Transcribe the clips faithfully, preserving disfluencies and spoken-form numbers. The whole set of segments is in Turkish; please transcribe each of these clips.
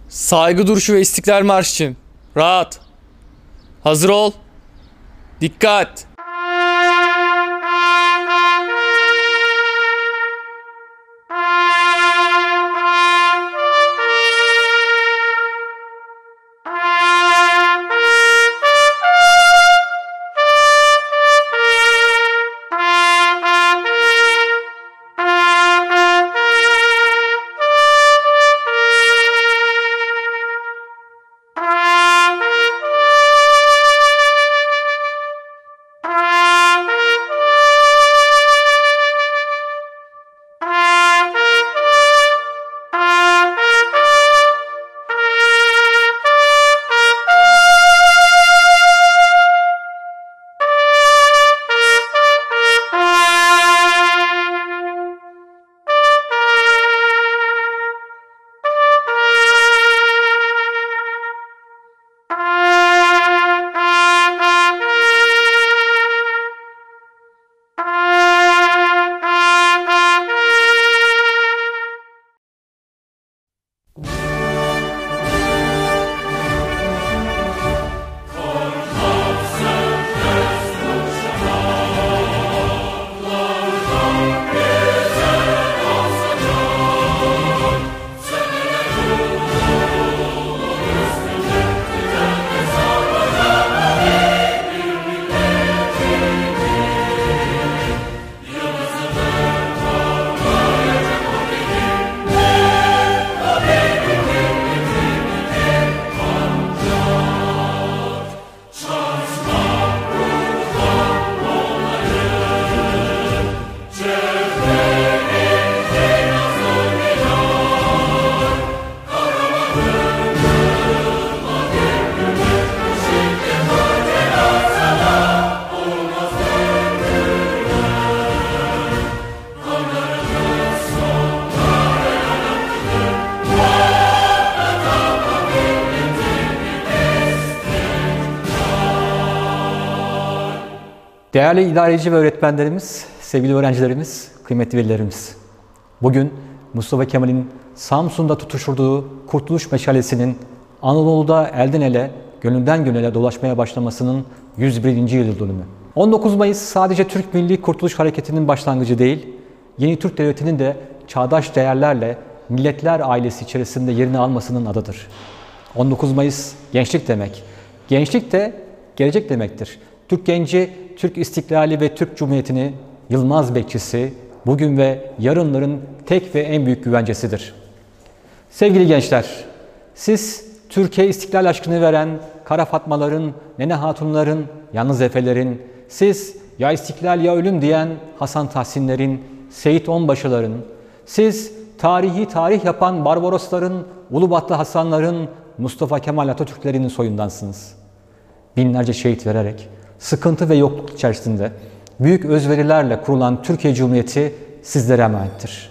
Saygı duruşu ve İstiklal Marşı için. Rahat. Hazır ol. Dikkat. Değerli idareci ve öğretmenlerimiz, sevgili öğrencilerimiz, kıymetli velilerimiz. Bugün Mustafa Kemal'in Samsun'da tutuşturduğu Kurtuluş Meşalesi'nin Anadolu'da elden ele, gönülden gönüle dolaşmaya başlamasının yüz birinci yıl dönümü. on dokuz Mayıs sadece Türk Milli Kurtuluş Hareketi'nin başlangıcı değil, yeni Türk Devleti'nin de çağdaş değerlerle milletler ailesi içerisinde yerini almasının adıdır. on dokuz Mayıs gençlik demek. Gençlik de gelecek demektir. Türk genci, Türk istiklali ve Türk Cumhuriyeti'ni yılmaz bekçisi, bugün ve yarınların tek ve en büyük güvencesidir. Sevgili gençler, siz Türkiye istiklal aşkını veren Kara Fatmaların, Nene Hatunların, Yalnız Efelerin, siz ya istiklal ya ölüm diyen Hasan Tahsinlerin, Seyit Onbaşıların, siz tarihi tarih yapan Barbarosların, Ulubatlı Hasanların, Mustafa Kemal Atatürklerinin soyundansınız. Binlerce şehit vererek, sıkıntı ve yokluk içerisinde büyük özverilerle kurulan Türkiye Cumhuriyeti sizlere emanettir.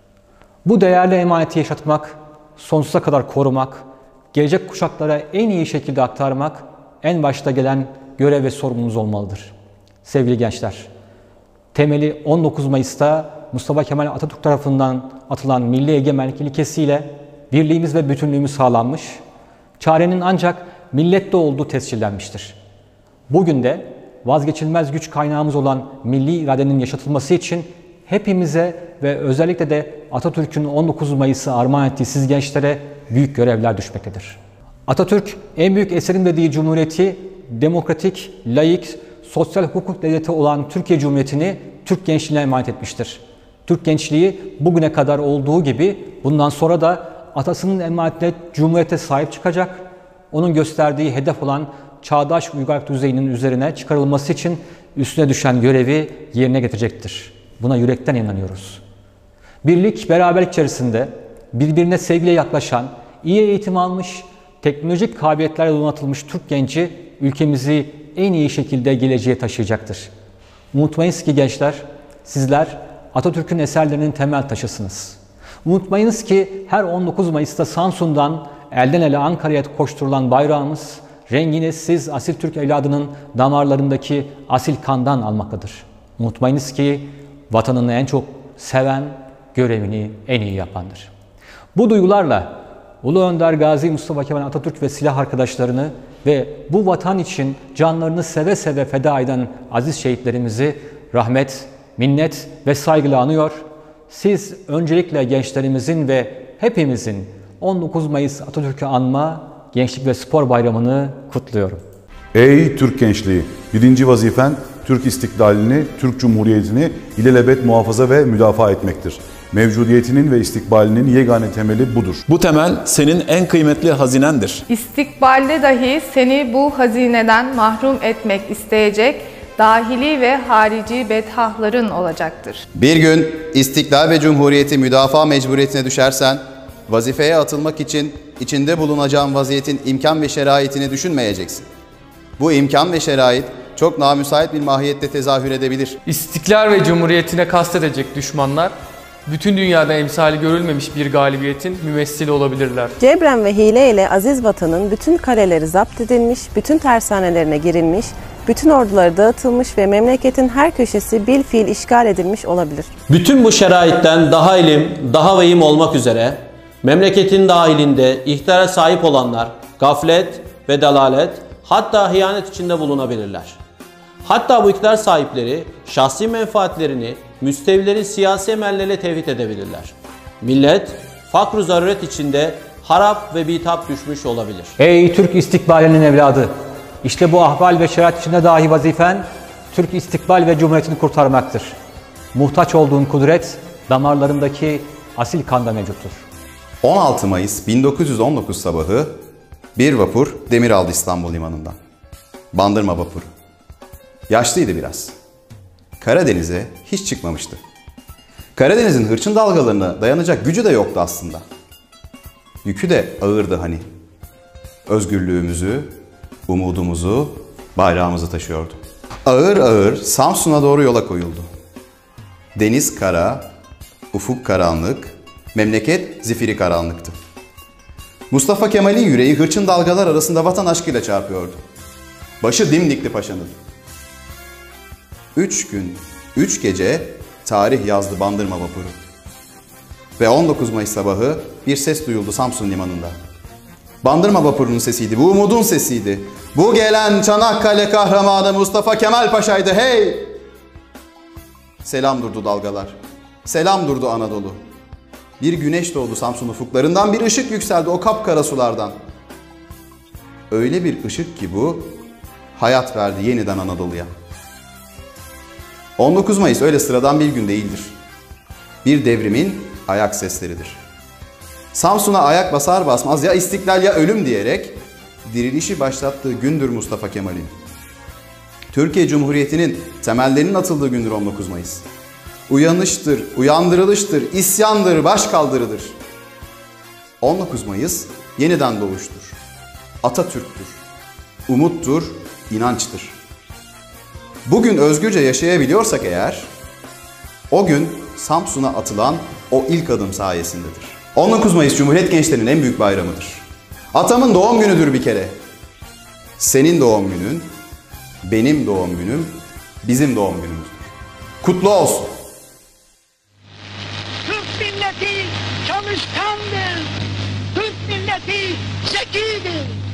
Bu değerli emaneti yaşatmak, sonsuza kadar korumak, gelecek kuşaklara en iyi şekilde aktarmak en başta gelen görev ve sorumluluğunuz olmalıdır. Sevgili gençler, temeli on dokuz Mayıs'ta Mustafa Kemal Atatürk tarafından atılan milli egemenlik ilkesiyle birliğimiz ve bütünlüğümüz sağlanmış, çarenin ancak millette olduğu tescillenmiştir. Bugün de vazgeçilmez güç kaynağımız olan milli iradenin yaşatılması için hepimize ve özellikle de Atatürk'ün on dokuz Mayıs'ı armağan ettiği siz gençlere büyük görevler düşmektedir. Atatürk en büyük eserim dediği cumhuriyeti demokratik, laik, sosyal hukuk devleti olan Türkiye Cumhuriyeti'ni Türk gençliğine emanet etmiştir. Türk gençliği bugüne kadar olduğu gibi bundan sonra da atasının emanetine cumhuriyete sahip çıkacak, onun gösterdiği hedef olan çağdaş uygarlık düzeyinin üzerine çıkarılması için üstüne düşen görevi yerine getirecektir. Buna yürekten inanıyoruz. Birlik, beraberlik içerisinde birbirine sevgiyle yaklaşan, iyi eğitim almış, teknolojik kabiliyetlerle donatılmış Türk genci ülkemizi en iyi şekilde geleceğe taşıyacaktır. Unutmayınız ki gençler, sizler Atatürk'ün eserlerinin temel taşısınız. Unutmayınız ki her on dokuz Mayıs'ta Samsun'dan elden ele Ankara'ya koşturulan bayrağımız, rengini siz asil Türk evladının damarlarındaki asil kandan almaktadır. Unutmayınız ki vatanını en çok seven, görevini en iyi yapandır. Bu duygularla Ulu Önder Gazi Mustafa Kemal Atatürk ve silah arkadaşlarını ve bu vatan için canlarını seve seve feda eden aziz şehitlerimizi rahmet, minnet ve saygıyla anıyor. Siz öncelikle gençlerimizin ve hepimizin on dokuz Mayıs Atatürk'ü anma Gençlik ve Spor Bayramı'nı kutluyorum. Ey Türk gençliği! Birinci vazifen Türk istiklalini, Türk Cumhuriyeti'ni ilelebet muhafaza ve müdafaa etmektir. Mevcudiyetinin ve istikbalinin yegane temeli budur. Bu temel senin en kıymetli hazinendir. İstikbalde dahi seni bu hazineden mahrum etmek isteyecek dahili ve harici bedhahların olacaktır. Bir gün istiklal ve cumhuriyeti müdafaa mecburiyetine düşersen, vazifeye atılmak için içinde bulunacağın vaziyetin imkan ve şeraitini düşünmeyeceksin. Bu imkan ve şerait çok namüsait bir mahiyette tezahür edebilir. İstiklal ve Cumhuriyetine kastedecek düşmanlar, bütün dünyada emsali görülmemiş bir galibiyetin mümessili olabilirler. Cebren ve hile ile aziz vatanın bütün kaleleri zapt edilmiş, bütün tersanelerine girilmiş, bütün orduları dağıtılmış ve memleketin her köşesi bilfiil işgal edilmiş olabilir. Bütün bu şeraitten daha ilim, daha vehim olmak üzere memleketin dahilinde ihtiyara sahip olanlar gaflet ve dalalet, hatta hıyanet içinde bulunabilirler. Hatta bu iktidar sahipleri şahsi menfaatlerini müstevlilerin siyasi emelleriyle tevhid edebilirler. Millet fakr-ı zaruret içinde harap ve bitap düşmüş olabilir. Ey Türk istikbalinin evladı! İşte bu ahval ve şerait içinde dahi vazifen Türk istikbal ve cumhuriyetini kurtarmaktır. Muhtaç olduğun kudret damarlarındaki asil kanda mevcuttur. on altı Mayıs bin dokuz yüz on dokuz sabahı bir vapur demir aldı İstanbul limanından. Bandırma vapuru. Yaşlıydı biraz. Karadeniz'e hiç çıkmamıştı. Karadeniz'in hırçın dalgalarına dayanacak gücü de yoktu aslında. Yükü de ağırdı hani. Özgürlüğümüzü, umudumuzu, bayrağımızı taşıyordu. Ağır ağır Samsun'a doğru yola koyuldu. Deniz kara, ufuk karanlık, memleket zifiri karanlıktı. Mustafa Kemal'in yüreği hırçın dalgalar arasında vatan aşkıyla çarpıyordu. Başı dimdikti paşanın. Üç gün, üç gece tarih yazdı bandırma vapuru. Ve on dokuz Mayıs sabahı bir ses duyuldu Samsun limanında. Bandırma vapurunun sesiydi, bu umudun sesiydi. Bu gelen Çanakkale kahramanı Mustafa Kemal Paşa'ydı hey! Selam durdu dalgalar, selam durdu Anadolu. Bir güneş doğdu Samsun ufuklarından, bir ışık yükseldi o kapkara sulardan. Öyle bir ışık ki bu, hayat verdi yeniden Anadolu'ya. on dokuz Mayıs öyle sıradan bir gün değildir. Bir devrimin ayak sesleridir. Samsun'a ayak basar basmaz ya istiklal ya ölüm diyerek dirilişi başlattığı gündür Mustafa Kemal'in. Türkiye Cumhuriyeti'nin temellerinin atıldığı gündür on dokuz Mayıs. Uyanıştır, uyandırılıştır, isyandır, başkaldırıdır. on dokuz Mayıs yeniden doğuştur. Atatürk'tür, umuttur, inançtır. Bugün özgürce yaşayabiliyorsak eğer, o gün Samsun'a atılan o ilk adım sayesindedir. on dokuz Mayıs Cumhuriyet gençlerinin en büyük bayramıdır. Atamın doğum günüdür bir kere. Senin doğum günün, benim doğum günüm, bizim doğum günümüzdür. Kutlu olsun. Türk milleti çalışkandır. Türk milleti zekidir.